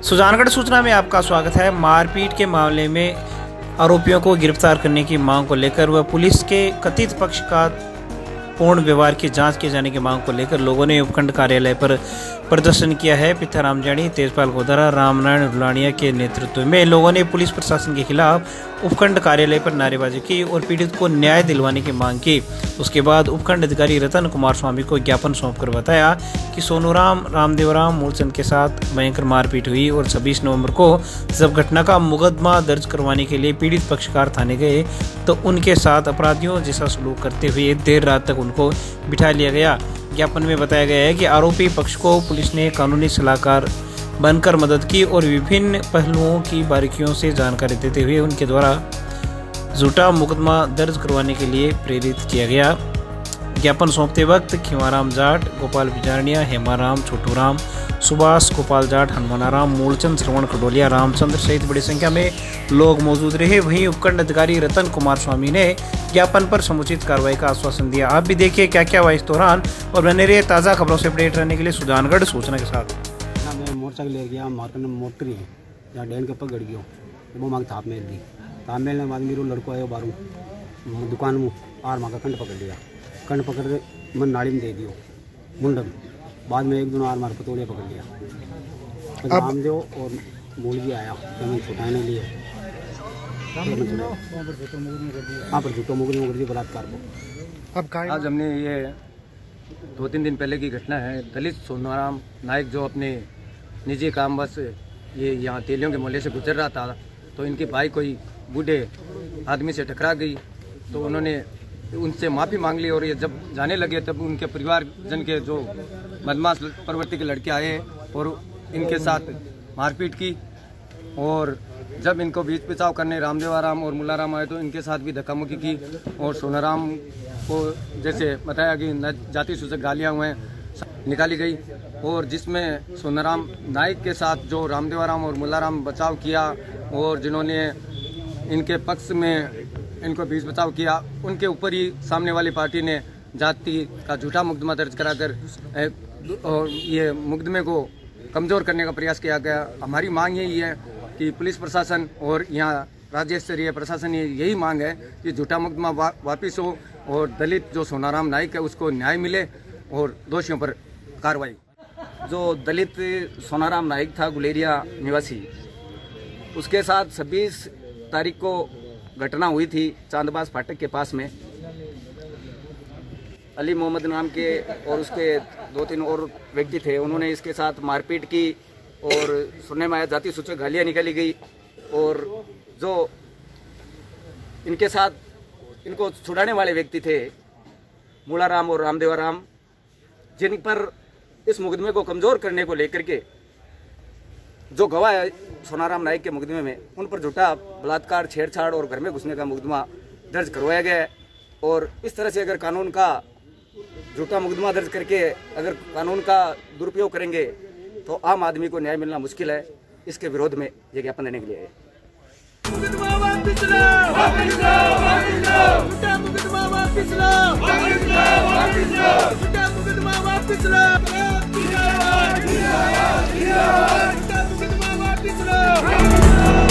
सुजानगढ़ सूचना में आपका स्वागत है। मारपीट के मामले में आरोपियों को गिरफ्तार करने की मांग को लेकर व पुलिस के कथित पक्षपात पूर्ण व्यवहार की जांच किए जाने की मांग को लेकर लोगों ने उपखंड कार्यालय पर प्रदर्शन किया है। पिथाराम जानी, तेजपाल गोदारा, रामनारायण रुलानिया के नेतृत्व में लोगों ने पुलिस प्रशासन के खिलाफ उपखंड कार्यालय पर नारेबाजी की और पीड़ित को न्याय दिलवाने की मांग की। उसके बाद उपखंड अधिकारी रतन कुमार स्वामी को ज्ञापन सौंपकर बताया कि सोनूराम, रामदेवराम, मूलचंद के साथ भयंकर मारपीट हुई और 26 नवंबर को जब घटना का मुकदमा दर्ज करवाने के लिए पीड़ित पक्षकार थाने गए तो उनके साथ अपराधियों जैसा सलूक करते हुए देर रात तक उनको बिठा लिया गया। ज्ञापन में बताया गया है कि आरोपी पक्ष को पुलिस ने कानूनी सलाहकार बनकर मदद की और विभिन्न पहलुओं की बारीकियों से जानकारी देते हुए उनके द्वारा झूठा मुकदमा दर्ज करवाने के लिए प्रेरित किया गया। ज्ञापन सौंपते वक्त खीवाराम जाट, गोपाल बिजारनिया, हेमाराम, छोटूराम, सुभाष, गोपाल जाट, हनुमानाराम, मूलचंद, श्रवण खडोलिया, रामचंद्र सहित बड़ी संख्या में लोग मौजूद रहे। वहीं उपखंड अधिकारी रतन कुमार स्वामी ने ज्ञापन पर समुचित कार्रवाई का आश्वासन दिया। आप भी देखिए क्या क्या हुआ इस दौरान और बने रहिए ताज़ा खबरों से अपडेट रहने के लिए सुजानगढ़ सूचना के साथ। मैं मोटरसाइकिल ले गया मार्केट में मोटर है जहाँ डेन के ऊपर गड़ गया वो मांग थाप मेल दी। थाप मेलने बाद मेरे लड़को आयो बारू दुकान में आर माँ का कंड पकड़ लिया। कंड पकड़ के मन नाड़ी में दे दियो मुंडन। बाद में एक दोनों आर मार पतोड़िया पकड़ लिया। रामदेव और मूलजी आया तो मैं छुटाने लिए हाँ पर झूठो मुकदमा कर दी बलात्कार को। अब आज हमने ये 2-3 दिन पहले की घटना है। दलित सोनाराम नायक जो अपने निजी काम बस ये यहाँ तेलियों के मोहल्ले से गुजर रहा था तो इनके भाई कोई बूढ़े आदमी से टकरा गई तो उन्होंने उनसे माफ़ी मांग ली और ये जब जाने लगे तब उनके परिवारजन के जो बदमाश प्रवृत्ति के लड़के आए और इनके साथ मारपीट की और जब इनको बीच बचाव करने रामदेवराम और मुल्लाराम आए तो इनके साथ भी धक्का मुक्की की और सोनाराम को जैसे बताया कि जाति सूचक गालियाँ हुए निकाली गई और जिसमें सोनाराम नाइक के साथ जो रामदेवराम और मुल्लाराम बचाव किया और जिन्होंने इनके पक्ष में इनको बीच बचाव किया उनके ऊपर ही सामने वाली पार्टी ने जाति का झूठा मुकदमा दर्ज कराकर और ये मुकदमे को कमज़ोर करने का प्रयास किया गया। हमारी मांग यही है कि पुलिस प्रशासन और यहाँ राज्य स्तरीय प्रशासन यही मांग है कि झूठा मुकदमा वापस हो और दलित जो सोनाराम नाइक है उसको न्याय मिले और दोषियों पर कार्रवाई। जो दलित सोनाराम नाइक था गुलेरिया निवासी, उसके साथ 26 तारीख को घटना हुई थी चांदबाज फाटक के पास में। अली मोहम्मद नाम के और उसके 2-3 और व्यक्ति थे, उन्होंने इसके साथ मारपीट की और सुनने में आया जाति सूचक गालियाँ निकाली गई और जो इनके साथ इनको छुड़ाने वाले व्यक्ति थे मुल्लाराम और रामदेवराम, जिन पर इस मुकदमे को कमज़ोर करने को लेकर के जो गवाह है सोनाराम नाइक के मुकदमे में उन पर झूठा बलात्कार, छेड़छाड़ और घर में घुसने का मुकदमा दर्ज करवाया गया है। और इस तरह से अगर कानून का झूठा मुकदमा दर्ज करके अगर कानून का दुरुपयोग करेंगे तो आम आदमी को न्याय मिलना मुश्किल है। इसके विरोध में ये ज्ञापन देने के लिए है।